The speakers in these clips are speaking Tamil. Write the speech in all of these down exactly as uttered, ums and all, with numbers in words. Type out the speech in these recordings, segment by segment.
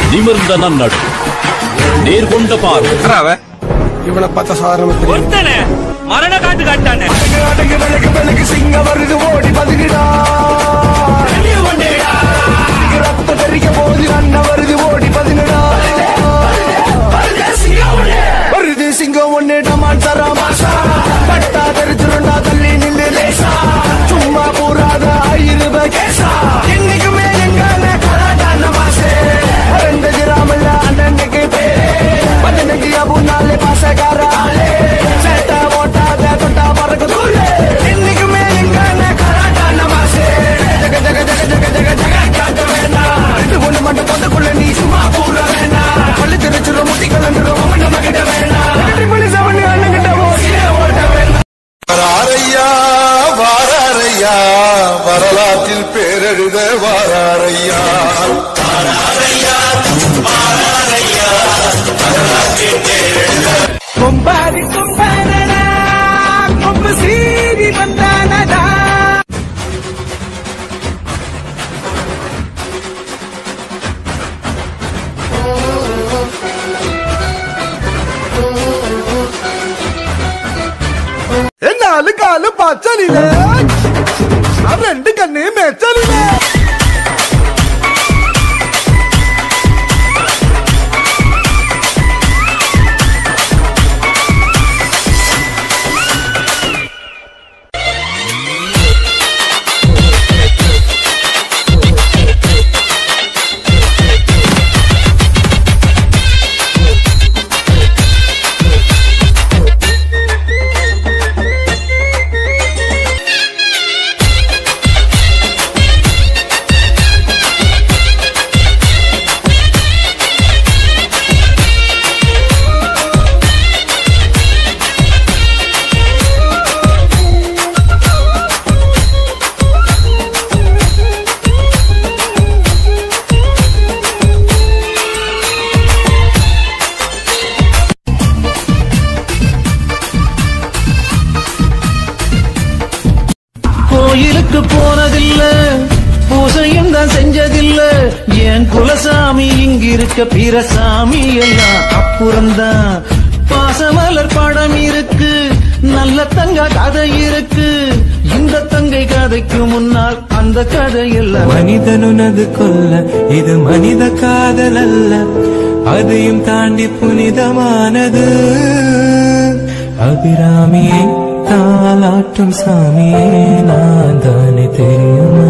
நிமிர்ந்த நன்னடு நேர்கொண்ட பார்வை இவனை பார்த்த சாதாரண மரண காட்டு காட்டானே சிங்க வருது ஓடி பதுகிடா ரத்த தெரிக்க போது அண்ணன் வருது ஓடி பதுகிடா வருது சிங்கம் ஒண்ணு டமான் தரா மாசா பட்டா தெரிஞ்சிருந்தா தள்ளி நில்லு லேசா சும்மா போராத ஆயிரம் கேசா என்னைக்குமே எங்கான கலாட்டான மாசே ரெண்டு கிராமல்ல அண்ணனுக்கு பேரே பதினஞ்சு அபுனாலே பாசக்கார ஆளே சேட்டா ஓட்டாத தொட்டா பறக்க தூளே என்னைக்குமே எங்கான கலாட்டான மாசே ஜக ஜக ஜக ஜக ஜக ஜக காட்ட வேணா இது ஒண்ணு மட்டும் தொந்தக்குள்ள நீ சும்மா போற வேணா பள்ளி தெரிச்சிரும் முட்டி கலந்துரும் அவன் நம்ம கிட்ட வேணா போலீஸ் அவனு அண்ணன் கிட்ட ஓட்ட வேணா வாராரையா வாராரையா வரலாற்றில் பேரெழுத வாராரையா வாராரையா வாராரையா வரலாற்றில் பேரெழுத கொம்பாதி கொம்பானடா கொம்பு சீவி வந்தானடா நாலு காலு பச்சலில ரெண்டு கண்ணு மேச்சலில கோயிலுக்கு போனதில்ல பூசையும் தான் செஞ்சதில்ல என் குலசாமி இங்கிருக்க பிரசாமி எல்லாம் அப்புறம்தான் பாசமலர் படம் இருக்கு நல்ல தங்க கதை இருக்கு இந்த தங்கை கதைக்கு முன்னால் அந்த கதை எல்லாம் மனிதனுனது கொல்ல இது மனித காதல் அல்ல அதையும் தாண்டி புனிதமானது அபிராமியே தாலாட்டும் சாமியே நான் தானே தெரியுமா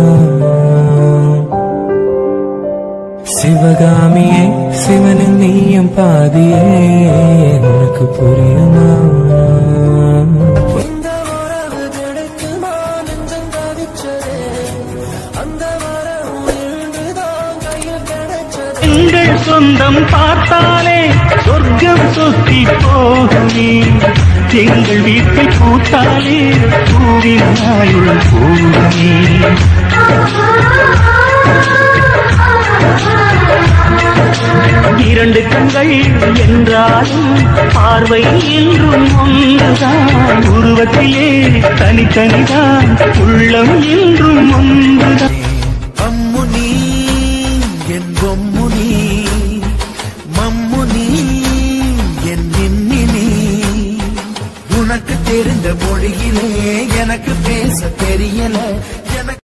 சிவகாமியே சிவனின் நீயும் பாதியே எனக்கு புரியுமா எங்கள் சொந்தம் பார்த்தாலே சொர்க்கம் சுத்தி போகுமே எங்கள் வீட்டை பூத்தாலே பூவின் ஆயுள் போகுமே இரண்டு கண்கள் என்றாலும் பார்வை என்றும் ஒன்றுதான் உருவத்திலே தனித்தனிதான் உள்ளம் என்றும் ஒன்றுதான் அம்முனி என் பொம்முனி மம்முனி என் நின்னினி உனக்கு தெரிந்த மொழியிலே எனக்கு பேச தெரியல எனக்கு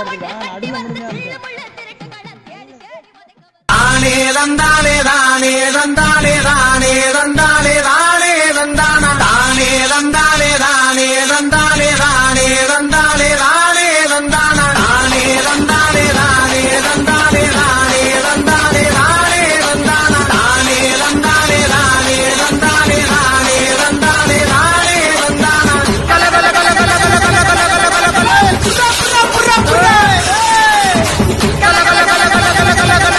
தானே தந்தானே தானே தந்தானே தானே தந்தானே தானே தந்தானா தானே தந்தானே தானே தந்தானே தானே தந்தானே தானே தந்தானா தானே தந்தானே தானே தந்தானே தானே தந்தானே தானே தந்தானா தானே தந்தானே தானே தந்தானே தானே தந்தானே தானே தந்தானா கல கல கல கல கல கல கல கல கல புரா புரா புரா கல கல கல கல கல கல கல கல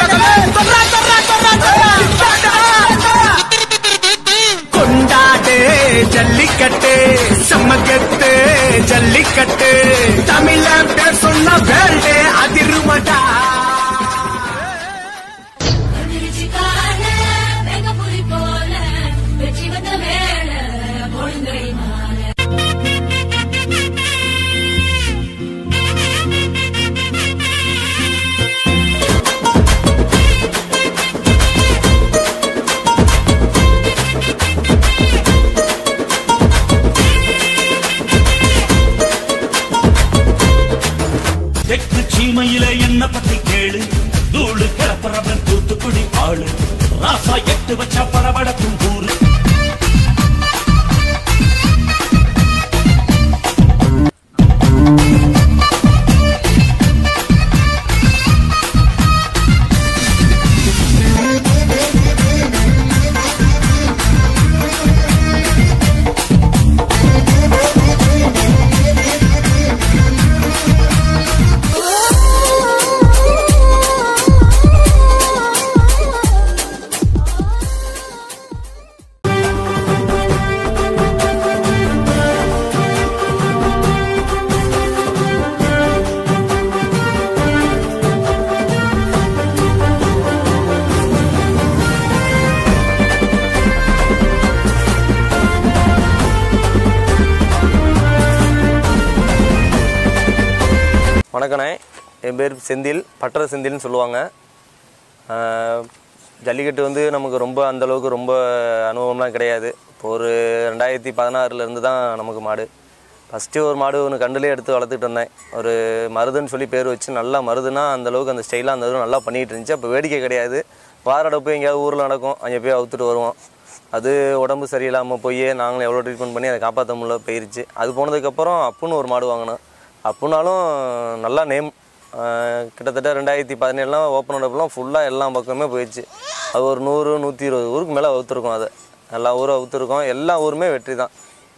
கொண்டாடு ஜல்லிக்கட்டு சமக்கட்டு ஜல்லிக்கட்டு தமிழ பேர் சொன்ன வேல்டு அதிருமடா சீமையில என்ன பத்தி கேளு தூளு கிளப்பறவன் தூத்துக்குடி ஆளு ராசா எட்டு வச்சா படபடக்கும் ஊரு வணக்கண்ணே, என் பேர் செந்தில், பட்டற செந்தில்னு சொல்லுவாங்க. ஜல்லிக்கட்டு வந்து நமக்கு ரொம்ப அந்தளவுக்கு ரொம்ப அனுபவம்லாம் கிடையாது. இப்போ ஒரு ரெண்டாயிரத்தி பதினாறுலேருந்து தான் நமக்கு மாடு. ஃபஸ்ட்டு ஒரு மாடு ஒன்று கண்டுலேயே எடுத்து வளர்த்துட்டு வந்தேன். ஒரு மருதுன்னு சொல்லி பேர் வச்சு நல்லா மருதுன்னா அந்தளவுக்கு அந்த ஸ்டைலாக அந்த நல்லா பண்ணிகிட்டு இருந்துச்சு. அப்போ வேடிக்கை கிடையாது. வாரடப்பு எங்கேயாவது ஊரில் நடக்கும், அங்கே போய் அவுத்துட்டு வருவோம். அது உடம்பு சரியில்லாமல் போய் நாங்களும் எவ்வளோ ட்ரீட்மெண்ட் பண்ணி அதை காப்பாற்ற முடியல போயிடுச்சு. அது போனதுக்கப்புறம் அப்புன்னு ஒரு மாடு வாங்கினோம். அப்புனாலும் நல்லா நேம் கிட்டத்தட்ட ரெண்டாயிரத்தி பதினேழுலாம் ஓப்பன் பண்ணப்பெல்லாம் ஃபுல்லாக எல்லா பக்கமே போயிடுச்சு. அது ஒரு நூறு நூற்றி இருபது ஊருக்கு மேலே அவுத்துருக்கோம். அதை எல்லா ஊரும் அவுத்துருக்கோம். எல்லா ஊருமே வெற்றி தான்.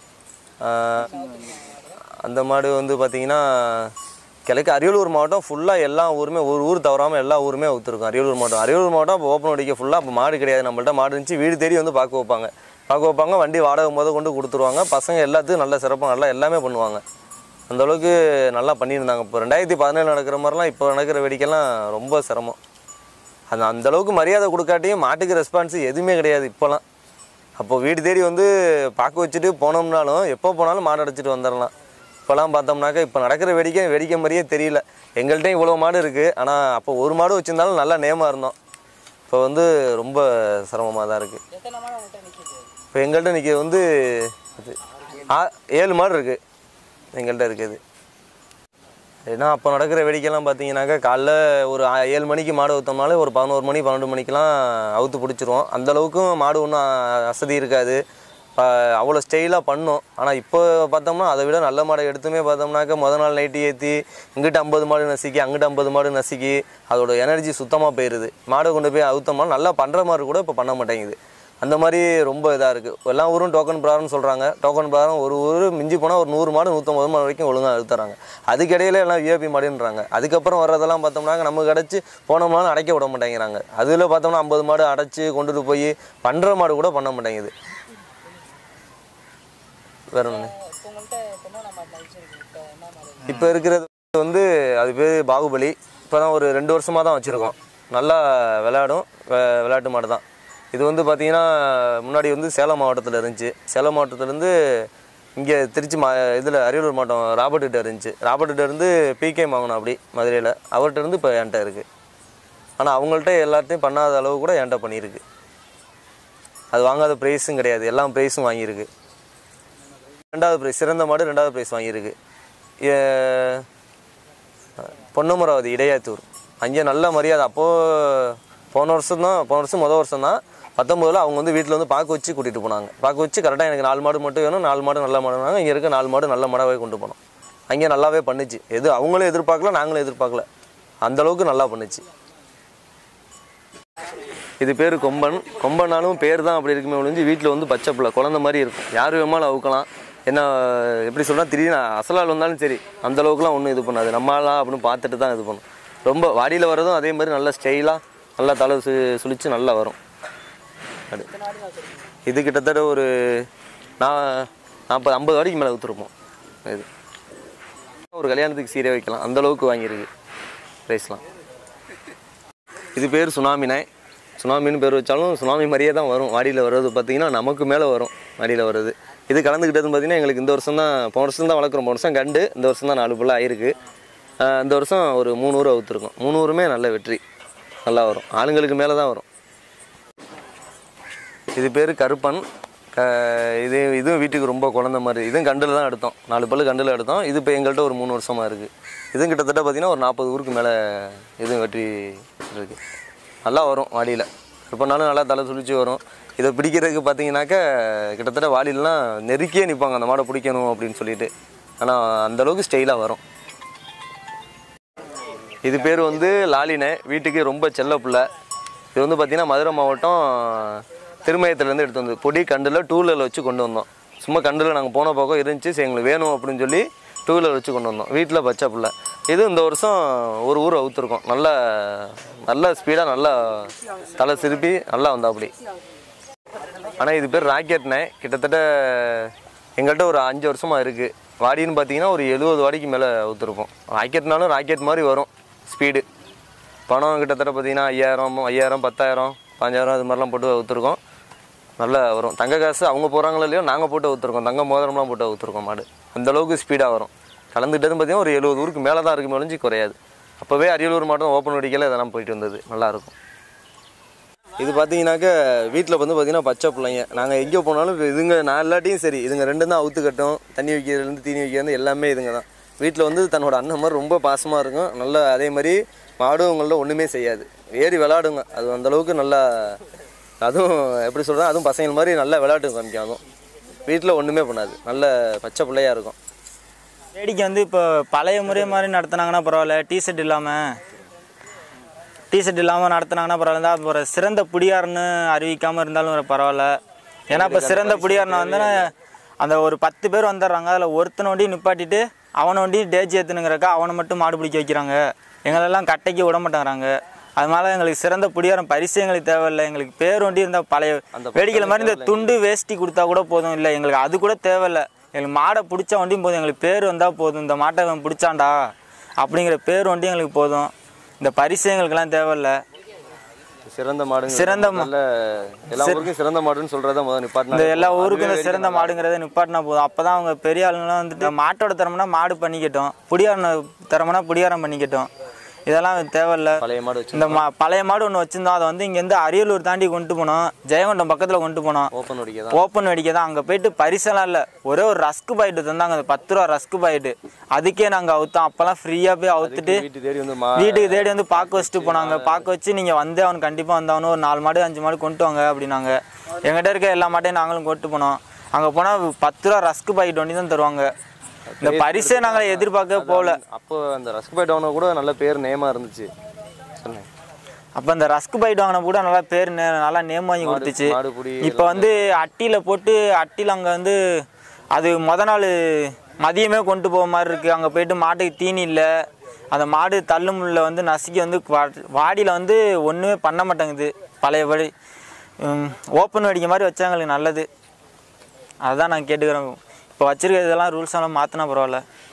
அந்த மாடு வந்து பார்த்திங்கன்னா கிழக்கு அரியலூர் மாவட்டம் ஃபுல்லாக எல்லா ஊருமே ஒரு ஊர் தவறாமல் எல்லா ஊருமே அவுத்துருக்கோம். அரியலூர் மாவட்டம் அரியலூர் மாவட்டம் அப்போ ஓப்பன் அடிக்க ஃபுல்லாக அப்போ மாடு கிடையாது. நம்மள்ட்ட மாடு இருந்துச்சு. வீடு தேடி வந்து பார்க்க வைப்பாங்க பார்க்க வைப்பாங்க வண்டி வாடகை முத கொண்டு கொடுத்துருவாங்க. பசங்க எல்லாத்துக்கும் நல்ல சிறப்பாக நல்லா எல்லாமே பண்ணுவாங்க. அந்தளவுக்கு நல்லா பண்ணியிருந்தாங்க. இப்போ ரெண்டாயிரத்தி பதினேழு நடக்கிற மாதிரிலாம் இப்போ நடக்கிற வேடிக்கைலாம் ரொம்ப சிரமம். அந்த அந்தளவுக்கு மரியாதை கொடுக்காட்டியும் மாட்டுக்கு ரெஸ்பான்ஸு எதுவுமே கிடையாது இப்போலாம். அப்போது வீடு தேடி வந்து பார்க்க வச்சுட்டு போனோம்னாலும் எப்போ போனாலும் மாடு அடைச்சிட்டு வந்துடலாம். இப்போலாம் பார்த்தோம்னாக்கா இப்போ நடக்கிற வேடிக்கை வேடிக்கை மாதிரியே தெரியல. எங்கள்கிட்டையும் இவ்வளோ மாடு இருக்குது. ஆனால் அப்போ ஒரு மாடு வச்சுருந்தாலும் நல்லா நேமாக இருந்தோம். இப்போ வந்து ரொம்ப சிரமமாக தான் இருக்குது. இப்போ எங்கள்கிட்ட நிற்கிறது வந்து ஏழு மாடு இருக்குது எங்கள்கிட்ட இருக்குது. ஏன்னா அப்போ நடக்கிற வேடிக்கைலாம் பார்த்தீங்கன்னாக்கா காலைல ஒரு ஏழு மணிக்கு மாடு ஊற்றோம்னாலே ஒரு பதினோரு மணி பன்னெண்டு மணிக்கெலாம் அவுத்து பிடிச்சிருவோம். அந்தளவுக்கும் மாடு ஒன்றும் வசதி இருக்காது. அவ்வளோ ஸ்டைலாக பண்ணோம். ஆனால் இப்போ பார்த்தோம்னா அதை விட நல்ல மாடை எடுத்துமே பார்த்தோம்னாக்கா மொதல் நாள் நைட்டு ஏற்றி இங்கிட்ட ஐம்பது மாடு நசுக்கி அங்கிட்ட ஐம்பது மாடு நசுக்கி அதோட எனர்ஜி சுத்தமாக போயிடுது. மாடை கொண்டு போய் அவுத்தோம்னா நல்லா பண்ணுற மாதிரி கூட இப்போ பண்ண மாட்டேங்குது. அந்த மாதிரி ரொம்ப இதாக இருக்குது. எல்லா ஊரும் டோக்கன் பிரகாரம்னு சொல்கிறாங்க. டோக்கன் பிரகாரம் ஒரு ஊர் மிஞ்சி போனால் ஒரு நூறு மாடு நூற்றம்பது மாடு வரைக்கும் ஒழுங்காக அழுத்துறாங்க. அதுக்கிடையில எல்லாம் விஐபி மாடுன்றாங்க. அதுக்கப்புறம் வர்றதெல்லாம் பார்த்தோம்னாக்க நமக்கு கிடச்சி போனோம்னாலும் அடைக்க விட மாட்டேங்கிறாங்க. அதில் பார்த்தோம்னா ஐம்பது மாடு அடைச்சி கொண்டுட்டு போய் பண்ணுற மாடு கூட பண்ண மாட்டேங்குது. வேற ஒன்று இப்போ இருக்கிறது வந்து அது பேர் பாகுபலி. இப்போ தான் ஒரு ரெண்டு வருஷமாக தான் வச்சுருக்கோம். நல்லா விளையாடும் விளையாட்டு மாடு தான். இது வந்து பார்த்திங்கன்னா முன்னாடி வந்து சேலம் மாவட்டத்தில் இருந்துச்சு. சேலம் மாவட்டத்துலேருந்து இங்கே திருச்சி மா இதில் அரியலூர் மாவட்டம் ராபர்ட்கிட்ட இருந்துச்சு. ராபர்ட்கிட்ட இருந்து பிகே வாங்கணும் அப்படி மதுரையில். அவர்கிட்ட இருந்து இப்போ என்கிட்ட இருக்குது. ஆனால் அவங்கள்ட்ட எல்லாத்தையும் பண்ணாத அளவு கூட என்கிட்ட பண்ணியிருக்கு. அது வாங்காத ப்ரைஸும் கிடையாது. எல்லா ப்ரைஸும் வாங்கியிருக்கு. ரெண்டாவது ப்ரைஸ் சிறந்த மாடு ரெண்டாவது ப்ரைஸ் வாங்கியிருக்கு. பொன்னமராவதி இடையாத்தூர். அங்கே நல்ல மரியாதை. அப்போது போன வருஷம் தான் போன வருஷம் மொதல் வருஷம் தான் பத்தொம்போதில் அவங்க வந்து வீட்டில் வந்து பார்க்க வச்சு கூட்டிகிட்டு போனாங்க. பார்க்க வச்சு கரெக்டாக எனக்கு நாலு மாடு மட்டும் வேணும், நாலு மாடு நல்ல மாடு வேணும். இங்கே இருக்க நாலு மாடு நல்ல மாடாகவே கொண்டு போனோம். அங்கே நல்லாவே பண்ணுச்சு. எது அவங்களும் எதிர்பார்க்கல, நாங்களும் எதிர்பார்க்கல, அந்தளவுக்கு நல்லா பண்ணுச்சு. இது பேர் கொம்பன். கொம்பனாலும் பேர் தான் அப்படி இருக்குமே ஒழிஞ்சு வீட்டில் வந்து பச்சை பிள்ளை குழந்த மாதிரி இருக்கும். யார் வேணுமாலும் அவுக்கலாம். என்ன எப்படி சொல்கிறா திடீர்னு அசலால் வந்தாலும் சரி அந்தளவுக்குலாம் ஒன்றும் இது பண்ணாது. நம்மளாம் அப்படின்னு பார்த்துட்டு தான் இது பண்ணும். ரொம்ப வாடியில் வர்றதும் அதே மாதிரி நல்லா ஸ்டைலாக நல்லா தலை சு சுழித்து நல்லா வரும். அது இது கிட்டத்தட்ட ஒரு நான் நாற்பது ஐம்பது வாடிக்கு மேலே ஊற்றுருப்போம். இது ஒரு கல்யாணத்துக்கு சீரை வைக்கலாம், அந்தளவுக்கு வாங்கியிருக்கு ப்ரைஸ்லாம். இது பேர் சுனாமினே. சுனாமின்னு பேர் வச்சாலும் சுனாமி மாதிரியே தான் வரும். வாடியில் வர்றது பார்த்திங்கன்னா நமக்கு மேலே வரும் வாடியில் வர்றது. இது கலந்துக்கிட்டதுன்னு பார்த்திங்கன்னா எங்களுக்கு இந்த வருஷம் தான் போன வருஷம் தான் வளர்க்குறோம். போன வருஷம் கண்டு இந்த வருஷம் தான் நாலு புள்ள ஆயிருக்கு. இந்த வருஷம் ஒரு மூணு ஊர் அவுத்துருக்கோம். மூணு ஊருமே நல்ல வெற்றி, நல்லா வரும். ஆளுங்களுக்கு மேலே தான் வரும். இது பேர் கருப்பன். க இது இதுவும் வீட்டுக்கு ரொம்ப குழந்த மாதிரி. இதுவும் கண்டில் தான் எடுத்தோம். நாலு பல்லு கண்டில் எடுத்தோம். இது இப்போ எங்கள்கிட்ட ஒரு மூணு வருஷமாக இருக்குது. இதுவும் கிட்டத்தட்ட பார்த்திங்கன்னா ஒரு நாற்பது ஊருக்கு மேலே இதுவும் வெற்றி இருக்குது. நல்லா வரும் வாடியில். கருப்பனாலும் நல்லா தலை சுழிச்சு வரும். இதை பிடிக்கிறதுக்கு பார்த்தீங்கன்னாக்கா கிட்டத்தட்ட வாடியிலலாம் நெருக்கியே நிற்பாங்க அந்த மாடை பிடிக்கணும் அப்படின்னு சொல்லிட்டு. ஆனால் அந்தளவுக்கு ஸ்டைலாக வரும். இது பேர் வந்து லாலினே. வீட்டுக்கு ரொம்ப செல்ல பிள்ளை. இது வந்து பார்த்திங்கன்னா மதுரை மாவட்டம் திருமயத்துலேருந்து எடுத்து வந்து பொடி கண்டில் டூ வீலரில் வச்சு கொண்டு வந்தோம். சும்மா கண்டில் நாங்கள் போன பக்கம் இருந்துச்சு, சரி எங்களுக்கு வேணும் அப்படின்னு சொல்லி டூ வீலர் வச்சு கொண்டு வந்தோம். வீட்டில் பச்சை பிள்ளை. இது இந்த வருஷம் ஒரு ஊர் அவுத்துருக்கோம். நல்ல நல்ல ஸ்பீடாக நல்லா தலை திருப்பி நல்லா வந்தா அப்படி. ஆனால் இது பேர் ராக்கெட்னே. கிட்டத்தட்ட எங்கள்கிட்ட ஒரு அஞ்சு வருஷமாக இருக்குது. வாடின்னு பார்த்தீங்கன்னா ஒரு எழுபது வாடிக்கு மேலே அவுத்துருப்போம். ராக்கெட்னாலும் ராக்கெட் மாதிரி வரும் ஸ்பீடு. பணம் கிட்டத்தட்ட பார்த்திங்கன்னா ஐயாயிரம் ஐயாயிரம் பத்தாயிரம் பாஞ்சாயிரம் இது மாதிரிலாம் போட்டு அவுத்துருக்கோம். நல்லா வரும். தங்க காசு அவங்க போகிறாங்களோ இல்லையோ நாங்கள் போட்டு அவுத்துருக்கோம். தங்க மோதிரம்லாம் போட்டு அவுத்துருக்கோம் மாடு. அந்தளவுக்கு ஸ்பீடாக வரும். கலந்துக்கிட்டதுன்னு பார்த்தீங்கன்னா ஒரு எழுபது ஊருக்கு மேலே தான் இருக்குமே ஒழிஞ்சு குறையாது. அப்போவே அரியலூர் மாவட்டம் ஓப்பன் வெடிக்கல இதெல்லாம் போயிட்டு வந்தது, நல்லாயிருக்கும். இது பார்த்தீங்கன்னாக்கா வீட்டில் வந்து பார்த்திங்கன்னா பச்சை பிள்ளைங்க. நாங்கள் எங்கே போனாலும் இதுங்க நான் இல்லாட்டியும் சரி இதுங்க ரெண்டும் தான் அவுத்து கட்டும். தண்ணி வைக்கிறதுலேருந்து தீனி வைக்கிறது எல்லாமே இதுங்க தான். வீட்டில் வந்து தன்னோட அண்ணன் மாதிரி ரொம்ப பாசமாக இருக்கும். நல்லா அதே மாதிரி மாடும் உங்கள்ட்ட ஒன்றுமே செய்யாது, ஏறி விளாடுங்க. அது அந்தளவுக்கு நல்லா, அதுவும் எப்படி சொல்கிறேன், அதுவும் பசங்கள் மாதிரி நல்லா விளையாட்டு காமிக்கும். அதுவும் வீட்டில் ஒன்றுமே பண்ணாது, நல்ல பச்சை பிள்ளையாக இருக்கும். வேடிக்கை வந்து இப்போ பழைய முறை மாதிரி நடத்துனாங்கன்னா பரவாயில்ல, டிஷர்ட் இல்லாமல் டிஷர்ட் இல்லாமல் நடத்துனாங்கன்னா பரவாயில்ல. அப்புறம் சிறந்த புடியார்னு அறிவிக்காமல் இருந்தாலும் பரவாயில்ல. ஏன்னா இப்போ சிறந்த புடியார்னா வந்து அந்த ஒரு பத்து பேர் வந்துடுறாங்க. அதில் ஒருத்தனை வண்டி நிப்பாட்டிட்டு அவனை வண்டி டேஜ் ஏற்றுனுங்கிறக்கா அவனை மட்டும் மாடு பிடிக்க வைக்கிறாங்க. எங்களெல்லாம் கட்டைக்கு விட மாட்டேங்கிறாங்க. அதனால எங்களுக்கு சிறந்த புடியாரம் பரிசு எங்களுக்கு தேவையில்லை. எங்களுக்கு பேர் வண்டி இருந்தால் பழைய வேடிக்கையில் மாதிரி இந்த துண்டு வேஷ்டி கொடுத்தா கூட போதும். இல்லை எங்களுக்கு அது கூட தேவையில்லை. எங்களுக்கு மாடை பிடிச்ச வண்டியும் போதும். எங்களுக்கு பேர் வந்தால் போதும். இந்த மாட்டை அவன் பிடிச்சாண்டா அப்படிங்கிற பேர் வண்டி எங்களுக்கு போதும். இந்த பரிசு எங்களுக்கெல்லாம் தேவையில்லை. சிறந்த மாடு சிறந்த எல்லா ஊருக்கும் சிறந்த மாடுன்னு சொல்றத முதல்ல நிப்பாட்டினா, இந்த எல்லா ஊருக்கும் இந்த சிறந்த மாடுங்கிறத நிப்பாட்டினா போதும். அப்பதான் அவங்க பெரிய ஆளுங்களாம் வந்துட்டு மாட்டோட திறமைனா மாடு பண்ணிக்கட்டும், புடியாரம் திறமைனா புடியாரம் பண்ணிக்கட்டும். இதெல்லாம் தேவையில்ல. பழைய மாடு இந்த மா பழைய மாடு ஒன்று வச்சிருந்தோம். அதை வந்து இங்கேருந்து அரியலூர் தாண்டி கொண்டு போனோம். ஜெயங்கொண்டம் பக்கத்தில் கொண்டு போனோம். ஓப்பன் வெடிக்க தான் ஓப்பன் வெடிக்க தான். அங்கே போயிட்டு பரிசெல்லாம் இல்லை, ஒரே ஒரு ரஸ்க்கு பாயிட்டு தந்தாங்க. அந்த பத்து ரூபா ரஸ்க்கு பாயிட்டு அதுக்கே நாங்கள் அவுத்தோம். அப்போல்லாம் ஃப்ரீயாக போய் அவுத்துட்டு வீட்டுக்கு தேடி வந்து பார்க்க வச்சுட்டு போனாங்க. பார்க்க வச்சு நீங்கள் வந்து அவன் கண்டிப்பாக வந்தாவணும், ஒரு நாலு மாடு அஞ்சு மாடு கொண்டு வாங்க அப்படின்னாங்க. எங்கிட்ட இருக்க எல்லா மாட்டையும் நாங்களும் கொண்டு போனோம். அங்கே போனால் பத்து ரூபா ரஸ்க்கு பாயிட்டு வண்டி தான் தருவாங்க. இந்த பரிசே நாங்கள் எதிர்பார்க்க போகல. அப்போ அந்த ரஸ்க் பாயிட் வாங்கின கூட நல்ல பேர் நேமாக இருந்துச்சு. அப்போ அந்த ரஸ்க் பைட் வாங்கின கூட நல்லா பேர் நல்லா நேம் வாங்கி கொடுத்துச்சு. இப்போ வந்து அட்டியில் போட்டு அட்டியில் அங்கே வந்து அது மொதல் நாள் மதியமே கொண்டு போக மாதிரி இருக்குது. அங்கே போயிட்டு மாட்டுக்கு தீனி இல்லை. அந்த மாடு தள்ளுமுள்ள வந்து நசுக்கி வந்து வாடியில் வந்து ஒன்றுமே பண்ண மாட்டேங்குது. பழையபடி ஓப்பன் வெடிக்க மாதிரி வச்சா எங்களுக்கு நல்லது. அதுதான் நாங்கள் கேட்டுக்கிறோம். இப்போ வச்சிருக்க இதெல்லாம் ரூல்ஸ் எல்லாம் மாற்றினா பரவாயில்ல.